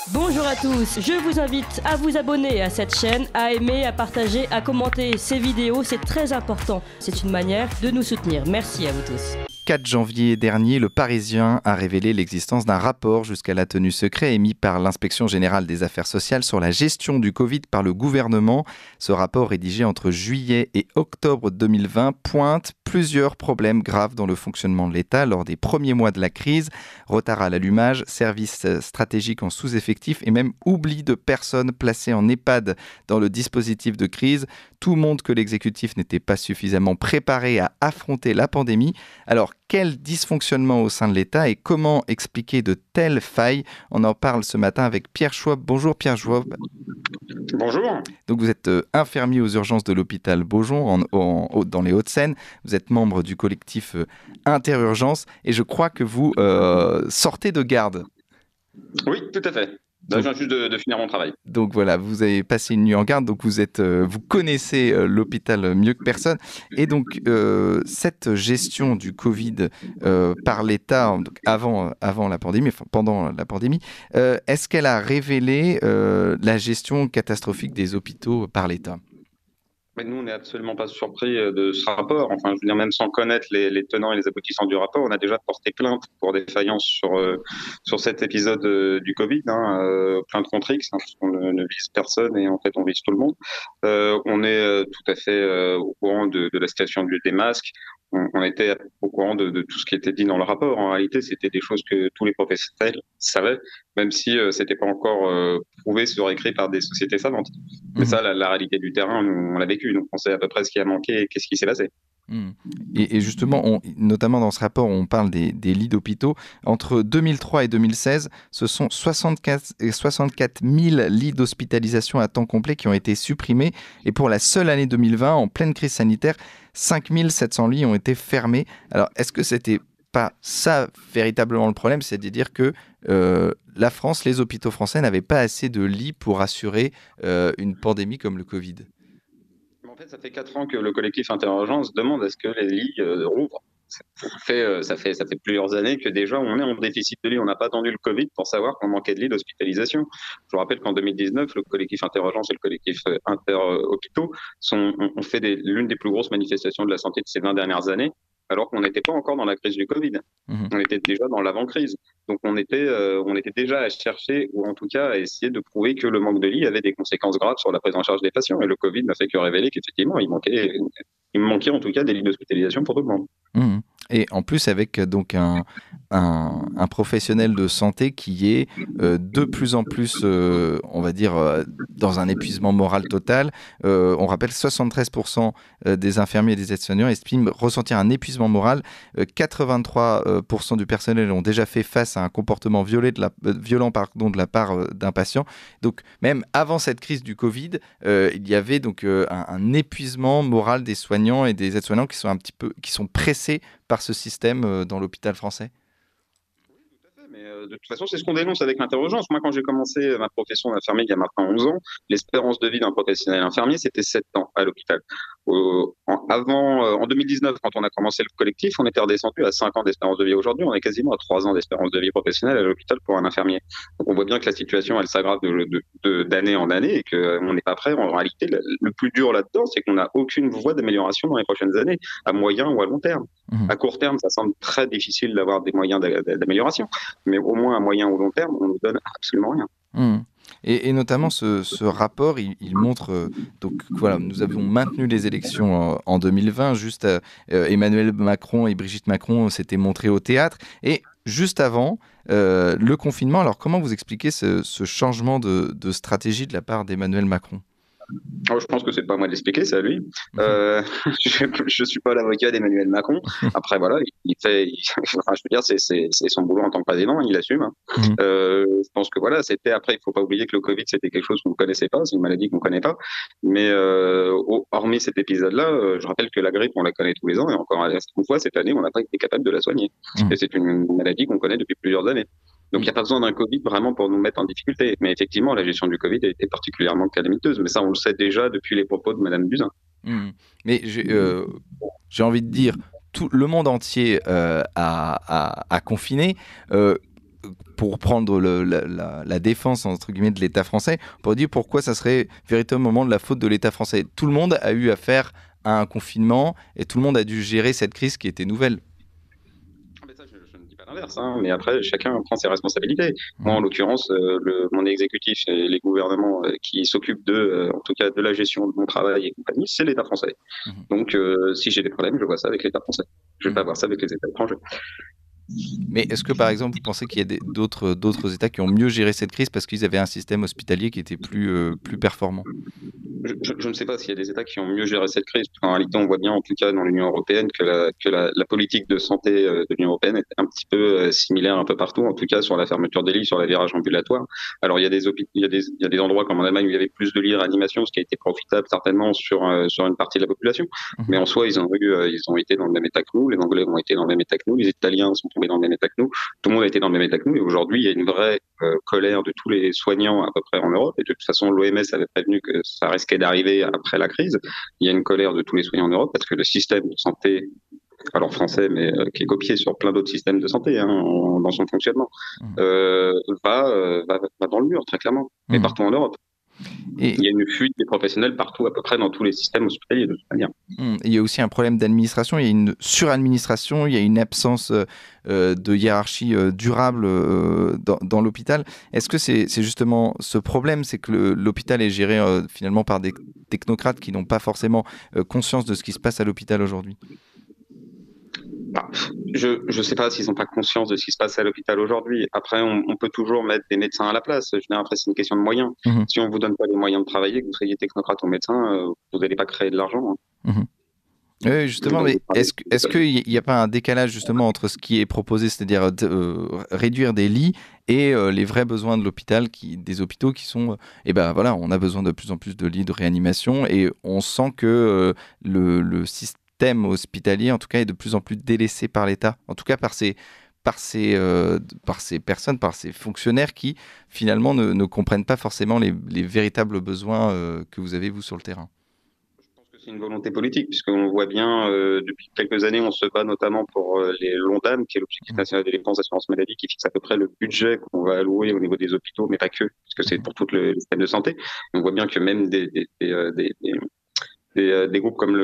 Bonjour à tous, je vous invite à vous abonner à cette chaîne, à aimer, à partager, à commenter ces vidéos, c'est très important. C'est une manière de nous soutenir. Merci à vous tous. 4 janvier dernier, le Parisien a révélé l'existence d'un rapport jusqu'à la tenue secret émis par l'Inspection générale des affaires sociales sur la gestion du Covid par le gouvernement. Ce rapport rédigé entre juillet et octobre 2020 pointe plusieurs problèmes graves dans le fonctionnement de l'État lors des premiers mois de la crise. Retard à l'allumage, services stratégiques en sous-effectif et même oubli de personnes placées en EHPAD dans le dispositif de crise. Tout montre que l'exécutif n'était pas suffisamment préparé à affronter la pandémie. Alors, quel dysfonctionnement au sein de l'État et comment expliquer de telles failles? On en parle ce matin avec Pierre Schwab. Bonjour Pierre Schwab. Bonjour. Donc vous êtes infirmier aux urgences de l'hôpital Beaujon dans les Hauts-de-Seine. Vous êtes membre du collectif Interurgence et je crois que vous sortez de garde. Oui, tout à fait. Là, je viens juste de finir mon travail. Donc voilà, vous avez passé une nuit en garde, donc vous connaissez l'hôpital mieux que personne. Et donc cette gestion du Covid par l'État, donc avant la pandémie, enfin pendant la pandémie, est-ce qu'elle a révélé la gestion catastrophique des hôpitaux par l'État ? Mais nous, on n'est absolument pas surpris de ce rapport. Enfin, je veux dire, même sans connaître les tenants et les aboutissants du rapport, on a déjà porté plainte pour défaillance sur cet épisode du Covid, plainte contre X, parce qu'on ne vise personne et en fait, on vise tout le monde. On est tout à fait au courant de la situation des masques. On était au courant de tout ce qui était dit dans le rapport. En réalité, c'était des choses que tous les professionnels savaient, même si c'était pas encore prouvé sur écrit par des sociétés savantes. Mais ça, la réalité du terrain, nous, on l'a vécu. Donc, on sait à peu près ce qui a manqué et qu'est-ce qui s'est passé. Et justement, notamment dans ce rapport, on parle des lits d'hôpitaux. Entre 2003 et 2016, ce sont 64 000 lits d'hospitalisation à temps complet qui ont été supprimés. Et pour la seule année 2020, en pleine crise sanitaire, 5 700 lits ont été fermés. Alors, est-ce que c'était pas ça véritablement le problème? C'est-à-dire que la France, les hôpitaux français n'avaient pas assez de lits pour assurer une pandémie comme le Covid. En fait, ça fait 4 ans que le collectif Interurgence demande à ce que les lits rouvrent. Ça fait plusieurs années que déjà on est en déficit de lits. On n'a pas attendu le Covid pour savoir qu'on manquait de lits d'hospitalisation. Je vous rappelle qu'en 2019, le collectif Interurgence et le collectif Interhôpitaux ont fait l'une des plus grosses manifestations de la santé de ces 20 dernières années, alors qu'on n'était pas encore dans la crise du Covid. On était déjà dans l'avant-crise. Donc on était déjà à chercher, ou en tout cas à essayer de prouver que le manque de lits avait des conséquences graves sur la prise en charge des patients. Et le Covid n'a fait que révéler qu'effectivement, il manquait en tout cas des lits d'hospitalisation pour tout le monde. Et en plus avec donc un professionnel de santé qui est de plus en plus, on va dire, dans un épuisement moral total. On rappelle 73% des infirmiers et des aides-soignants estiment ressentir un épuisement moral. 83% du personnel ont déjà fait face à un comportement violent de la part d'un patient. Donc même avant cette crise du Covid, il y avait donc un épuisement moral des soignants et des aides-soignants qui sont pressés par ce système dans l'hôpital français? Mais de toute façon, c'est ce qu'on dénonce avec l'Interurgence. Moi, quand j'ai commencé ma profession d'infirmier il y a maintenant 11 ans, l'espérance de vie d'un professionnel infirmier, c'était 7 ans à l'hôpital. En 2019, quand on a commencé le collectif, on était redescendu à 5 ans d'espérance de vie. Aujourd'hui, on est quasiment à 3 ans d'espérance de vie professionnelle à l'hôpital pour un infirmier. Donc, on voit bien que la situation, elle s'aggrave d'année en année et qu'on n'est pas prêt. En réalité, le plus dur là-dedans, c'est qu'on n'a aucune voie d'amélioration dans les prochaines années, à moyen ou à long terme. À court terme, ça semble très difficile d'avoir des moyens d'amélioration. Mais au moins à moyen ou long terme, on ne nous donne absolument rien. Et notamment ce rapport, il montre donc voilà, nous avons maintenu les élections en 2020, juste Emmanuel Macron et Brigitte Macron s'étaient montrés au théâtre, et juste avant le confinement. Alors comment vous expliquez ce changement de stratégie de la part d'Emmanuel Macron? Je pense que c'est pas à moi d'expliquer, c'est à lui. Je suis pas l'avocat d'Emmanuel Macron. Après, voilà, enfin, je veux dire, c'est son boulot en tant que président, il assume. Je pense que voilà, après, il faut pas oublier que le Covid, c'était quelque chose qu'on ne connaissait pas, c'est une maladie qu'on connaît pas. Mais hormis cet épisode-là, je rappelle que la grippe, on la connaît tous les ans, et encore une fois, cette année, on n'a pas été capable de la soigner. Et c'est une maladie qu'on connaît depuis plusieurs années. Donc, il n'y a pas besoin d'un Covid vraiment pour nous mettre en difficulté. Mais effectivement, la gestion du Covid a été particulièrement calamiteuse. Mais ça, on le sait déjà depuis les propos de Madame Buzyn. Mais j'ai envie de dire, tout le monde entier a confiné. pour prendre la défense entre guillemets de l'État français, on pourrait dire pourquoi ça serait véritablement de la faute de l'État français. Tout le monde a eu affaire à un confinement et tout le monde a dû gérer cette crise qui était nouvelle. Je ne dis pas l'inverse, hein, mais après, chacun prend ses responsabilités. Moi, en l'occurrence, mon exécutif et les gouvernements qui s'occupent en tout cas, de la gestion de mon travail et compagnie, c'est l'État français. Donc, si j'ai des problèmes, je vois ça avec l'État français. Je ne vais pas voir ça avec les États étrangers. Mais est-ce que, par exemple, vous pensez qu'il y a d'autres États qui ont mieux géré cette crise parce qu'ils avaient un système hospitalier qui était plus performant? Je ne sais pas s'il y a des États qui ont mieux géré cette crise. En réalité, on voit bien, en tout cas dans l'Union européenne, que la politique de santé de l'Union européenne est un petit peu similaire un peu partout, en tout cas sur la fermeture des lits, sur la virage ambulatoire. Alors, il y a des endroits comme en Allemagne où il y avait plus de lits de réanimation, ce qui a été profitable certainement sur une partie de la population. Mais en soi, ils ont été dans le même état que nous. Les Anglais ont été dans le même état que nous. Les Italiens sont tombés dans le même état que nous. Tout le monde a été dans le même état que nous. Et aujourd'hui, il y a une vraie colère de tous les soignants à peu près en Europe. Et de toute façon, l'OMS avait prévenu que ça risquait d'arriver après la crise. Il y a une colère de tous les soignants en Europe parce que le système de santé, alors français, mais qui est copié sur plein d'autres systèmes de santé dans son fonctionnement, va dans le mur, très clairement, mais partout en Europe. Et il y a une fuite des professionnels partout, à peu près dans tous les systèmes hospitaliers de toute manière. Il y a aussi un problème d'administration, il y a une suradministration, il y a une absence de hiérarchie durable dans l'hôpital. Est-ce que c'est justement ce problème, c'est que l'hôpital est géré finalement par des technocrates qui n'ont pas forcément conscience de ce qui se passe à l'hôpital aujourd'hui? Je ne sais pas s'ils n'ont pas conscience de ce qui se passe à l'hôpital aujourd'hui. Après, on peut toujours mettre des médecins à la place. Je veux dire, après, c'est une question de moyens. Si on ne vous donne pas les moyens de travailler, que vous soyez technocrate ou médecin, vous n'allez pas créer de l'argent. Oui, justement, mais est-ce qu'il n'y a pas un décalage justement entre ce qui est proposé, c'est-à-dire réduire des lits et les vrais besoins de l'hôpital, des hôpitaux qui sont, voilà, on a besoin de plus en plus de lits de réanimation et on sent que le système hospitalier, en tout cas, est de plus en plus délaissé par l'État, en tout cas par ces personnes, par ces fonctionnaires qui finalement ne comprennent pas forcément les véritables besoins que vous avez vous sur le terrain. C'est une volonté politique, puisqu'on voit bien, depuis quelques années, on se bat notamment pour les l'ONDAM, qui est l'Objectif national des dépenses d'assurance maladie, qui fixe à peu près le budget qu'on va allouer au niveau des hôpitaux, mais pas que, puisque c'est pour tout le système de santé. On voit bien que même des groupes comme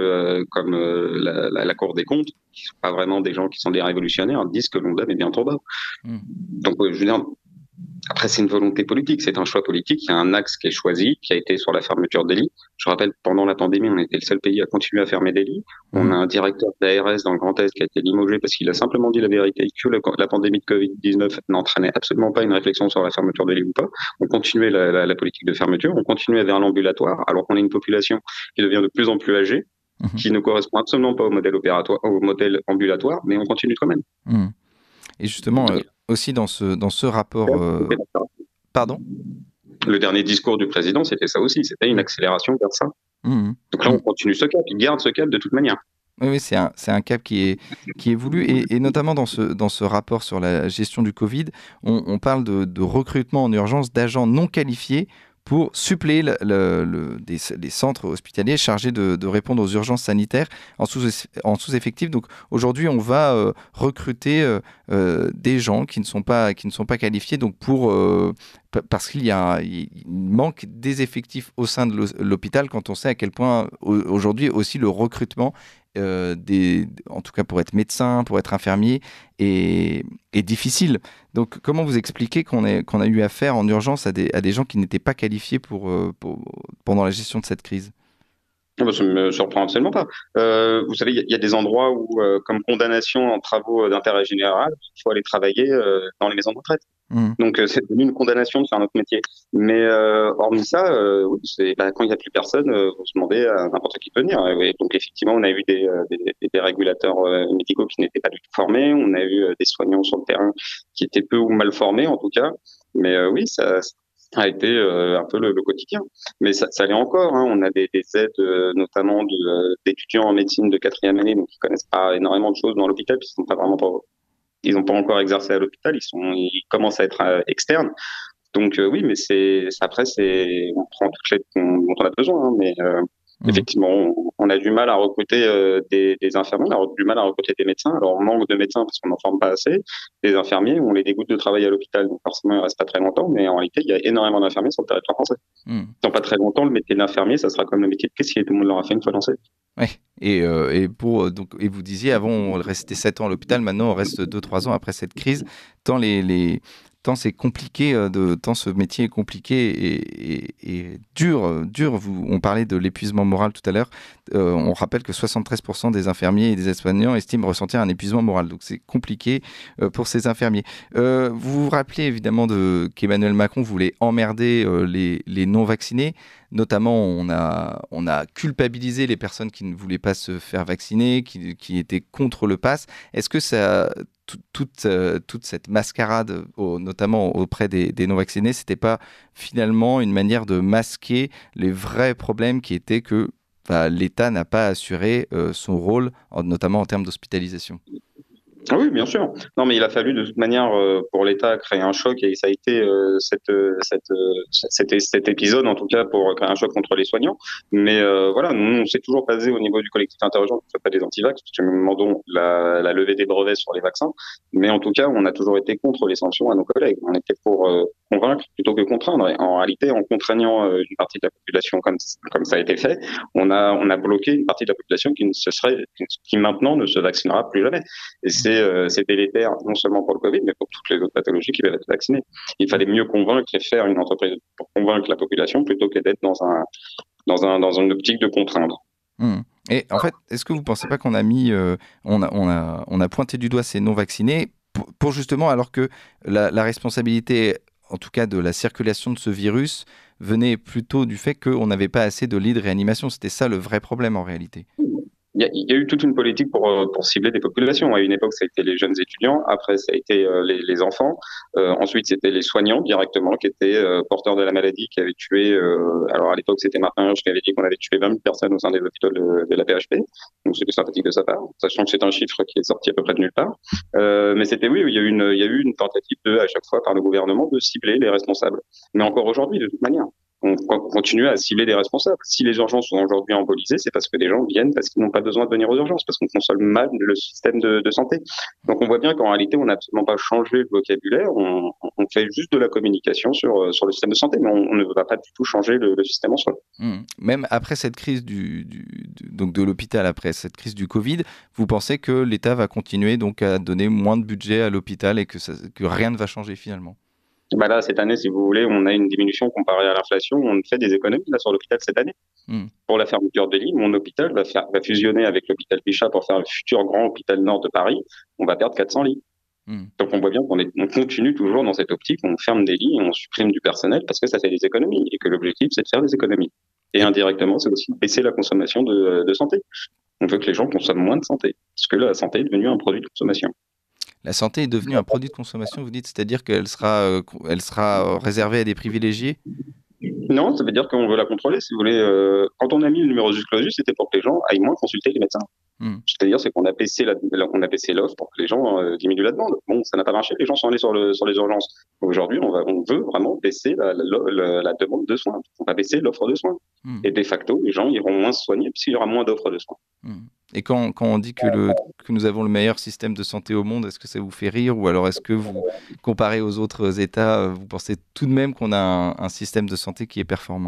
la Cour des comptes, qui ne sont pas vraiment des gens qui sont des révolutionnaires, disent que l'ONDAM est bien trop bas. Donc, je veux dire, après, c'est une volonté politique, c'est un choix politique. Il y a un axe qui est choisi, qui a été sur la fermeture des lits. Je rappelle, pendant la pandémie, on était le seul pays à continuer à fermer des lits. On a un directeur d'ARS dans le Grand Est qui a été limogé parce qu'il a simplement dit la vérité, que la pandémie de Covid-19 n'entraînait absolument pas une réflexion sur la fermeture des lits ou pas. On continuait la politique de fermeture, on continuait vers l'ambulatoire, alors qu'on a une population qui devient de plus en plus âgée, qui ne correspond absolument pas au modèle ambulatoire, mais on continue quand même. Et justement, aussi dans ce rapport... Pardon ? Le dernier discours du président, c'était ça aussi, c'était une accélération vers ça. Donc là, on continue ce cap, il garde ce cap de toute manière. Oui, c'est un cap qui est voulu, et notamment dans ce rapport sur la gestion du Covid, on parle de recrutement en urgence d'agents non qualifiés pour suppléer les centres hospitaliers chargés de répondre aux urgences sanitaires en sous-effectif. Donc aujourd'hui, on va recruter des gens qui ne sont pas qualifiés, donc parce qu'il manque des effectifs au sein de l'hôpital, quand on sait à quel point aujourd'hui aussi le recrutement en tout cas pour être médecin, pour être infirmier, est difficile. Donc comment vous expliquez qu'on a eu affaire en urgence à des gens qui n'étaient pas qualifiés pendant la gestion de cette crise ? Ça ne me surprend absolument pas. Vous savez, il y a des endroits où, comme condamnation en travaux d'intérêt général, il faut aller travailler dans les maisons de retraite. Donc, c'est devenu une condamnation de faire notre métier. Mais hormis ça, oui, quand il n'y a plus personne, vous demandez à n'importe qui de venir. Et donc, effectivement, on a eu des régulateurs médicaux qui n'étaient pas du tout formés. On a eu des soignants sur le terrain qui étaient peu ou mal formés, en tout cas. Mais oui, ça a été un peu le quotidien. Mais ça l'est encore. On a des aides, notamment d'étudiants en médecine de 4e année, donc qui connaissent pas énormément de choses dans l'hôpital, puis ils n'ont pas encore exercé à l'hôpital, ils commencent à être externes. Donc oui, mais après, on prend toutes les dont on a besoin. Mais Effectivement, on a du mal à recruter des infirmiers, on a du mal à recruter des médecins. Alors, on manque de médecins parce qu'on n'en forme pas assez. Les infirmiers, on les dégoûte de travailler à l'hôpital, donc forcément, ils ne restent pas très longtemps. Mais en réalité, il y a énormément d'infirmiers sur le territoire français. Dans pas très longtemps, le métier d'infirmier, ça sera comme le métier de caissier. Tout le monde l'aura fait une fois dans sa vie. Oui, et vous disiez, avant, on restait 7 ans à l'hôpital, maintenant, on reste 2-3 ans après cette crise. Tant c'est compliqué, tant ce métier est compliqué et dur. On parlait de l'épuisement moral tout à l'heure. On rappelle que 73% des infirmiers et des aides-soignants estiment ressentir un épuisement moral. Donc c'est compliqué pour ces infirmiers. Vous vous rappelez évidemment qu'Emmanuel Macron voulait emmerder les non-vaccinés. Notamment, on a culpabilisé les personnes qui ne voulaient pas se faire vacciner, qui étaient contre le pass. Est-ce que toute cette mascarade, notamment auprès des non-vaccinés, c'était pas finalement une manière de masquer les vrais problèmes qui étaient que l'État n'a pas assuré son rôle, notamment en termes d'hospitalisation? Ah oui, bien sûr. Non, mais il a fallu de toute manière pour l'État créer un choc et ça a été cet épisode en tout cas pour créer un choc contre les soignants. Mais voilà, nous on s'est toujours basé au niveau du collectif interurgent, qui ne fait pas des anti-vax, parce que nous demandons la levée des brevets sur les vaccins. Mais en tout cas, on a toujours été contre les sanctions à nos collègues. On était pour convaincre plutôt que contraindre. Et en réalité, en contraignant une partie de la population comme ça a été fait, on a bloqué une partie de la population qui maintenant ne se vaccinera plus jamais. Et c'est délétère non seulement pour le Covid, mais pour toutes les autres pathologies qui doivent être vaccinées. Il fallait mieux convaincre et faire une entreprise pour convaincre la population plutôt que d'être dans une optique de contraindre. Et en fait, est-ce que vous ne pensez pas qu'on a on a pointé du doigt ces non-vaccinés pour justement, alors que la responsabilité, en tout cas de la circulation de ce virus, venait plutôt du fait qu'on n'avait pas assez de lits de réanimation? C'était ça le vrai problème en réalité. Il y a eu toute une politique pour cibler des populations. À une époque, ça a été les jeunes étudiants. Après, ça a été les enfants. Ensuite, c'était les soignants directement qui étaient porteurs de la maladie, qui avaient tué. Alors à l'époque, c'était Martin Hirsch qui avait dit qu'on avait tué 20 000 personnes au sein des hôpitaux de la PHP. Donc c'était sympathique de sa part, sachant que c'est un chiffre qui est sorti à peu près de nulle part. Mais c'était il y a eu une tentative à chaque fois par le gouvernement de cibler les responsables. Mais encore aujourd'hui, de toute manière. On continue à cibler des responsables. Si les urgences sont aujourd'hui embolisées, c'est parce que des gens viennent parce qu'ils n'ont pas besoin de venir aux urgences, parce qu'on consomme mal le système de santé. Donc on voit bien qu'en réalité, on n'a absolument pas changé le vocabulaire, on fait juste de la communication sur le système de santé, mais on ne va pas du tout changer le système en soi. Même après cette crise donc de l'hôpital, après cette crise du Covid, vous pensez que l'État va continuer donc à donner moins de budget à l'hôpital et que rien ne va changer finalement? Là, cette année, si vous voulez, on a une diminution comparée à l'inflation. On fait des économies là sur l'hôpital cette année. Pour la fermeture des lits, mon hôpital va fusionner avec l'hôpital Bichat pour faire le futur grand hôpital nord de Paris. On va perdre 400 lits. Donc on voit bien qu'on continue toujours dans cette optique. On ferme des lits et on supprime du personnel parce que ça fait des économies et que l'objectif, c'est de faire des économies. Et indirectement, c'est aussi de baisser la consommation de santé. On veut que les gens consomment moins de santé parce que la santé est devenue un produit de consommation. La santé est devenue un produit de consommation, vous dites, c'est-à-dire qu'elle sera réservée à des privilégiés? Non, ça veut dire qu'on veut la contrôler, si vous voulez. Quand on a mis le numerus clausus, c'était pour que les gens aillent moins consulter les médecins. C'est-à-dire qu'on a baissé l'offre pour que les gens diminuent la demande. Bon, ça n'a pas marché, les gens sont allés sur les urgences. Aujourd'hui, on veut vraiment baisser la demande de soins. On va baisser l'offre de soins. Et de facto, les gens iront moins se soigner puisqu'il y aura moins d'offres de soins. Et quand on dit que nous avons le meilleur système de santé au monde, est-ce que ça vous fait rire? Ou alors est-ce que vous, comparé aux autres États, vous pensez tout de même qu'on a un système de santé qui est performant?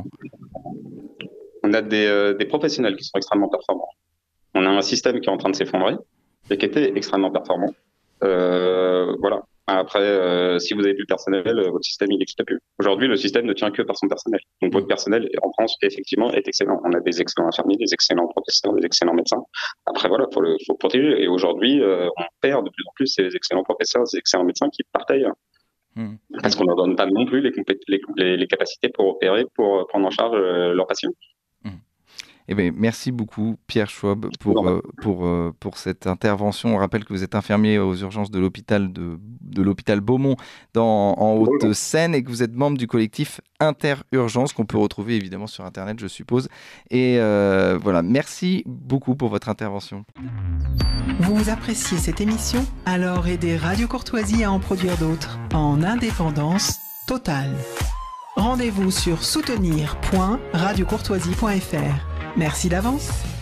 On a des professionnels qui sont extrêmement performants. On a un système qui est en train de s'effondrer et qui était extrêmement performant. Voilà. Après, si vous avez plus de personnel, votre système il n'existe plus. Aujourd'hui, le système ne tient que par son personnel. Donc votre personnel en France, effectivement, est excellent. On a des excellents infirmiers, des excellents professeurs, des excellents médecins. Après, voilà, faut le protéger. Et aujourd'hui, on perd de plus en plus ces excellents professeurs, ces excellents médecins qui partent ailleurs. Parce qu'on ne leur donne pas non plus les capacités pour opérer, pour prendre en charge leurs patients. Eh bien, merci beaucoup Pierre Schwab pour cette intervention. On rappelle que vous êtes infirmier aux urgences de l'hôpital de l'hôpital Beaumont en Haute-Seine et que vous êtes membre du collectif Interurgence qu'on peut retrouver évidemment sur Internet, je suppose. Et voilà, merci beaucoup pour votre intervention. Vous appréciez cette émission? Alors aidez Radio Courtoisie à en produire d'autres en indépendance totale. Rendez-vous sur soutenir.radiocourtoisie.fr. Merci d'avance.